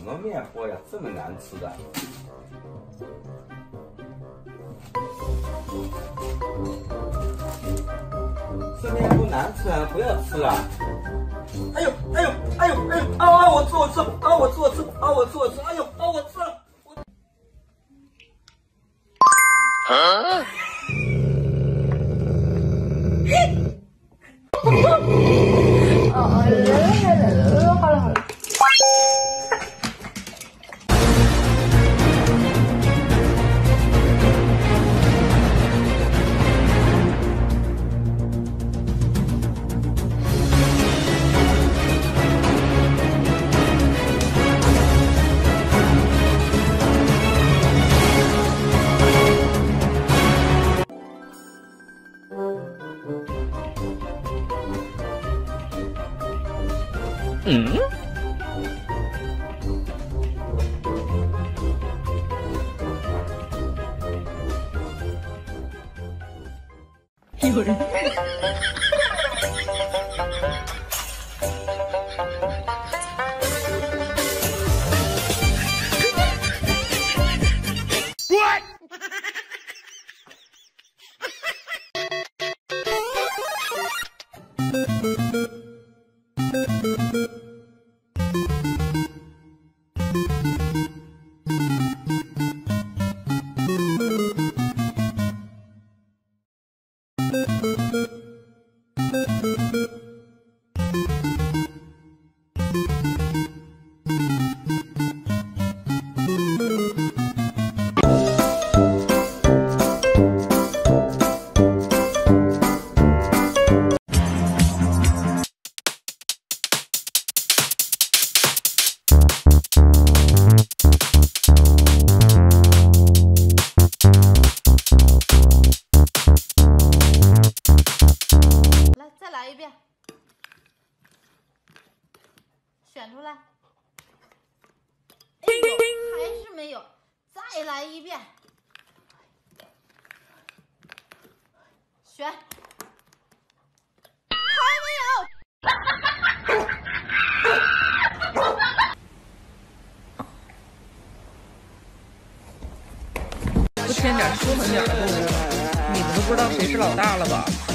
么面包呀？这么难吃的？这面不难吃啊，不要吃了。哎呦哎呦哎呦哎呦！啊！我吃！啊！我吃！啊！我吃！哎呦！啊！我吃了！啊！ 好了。 嗯？有人。 来一遍，选出来。哎呦，还是没有，再来一遍，选，还没有。 不添点凶狠点的动物，你们都不知道谁是老大了吧？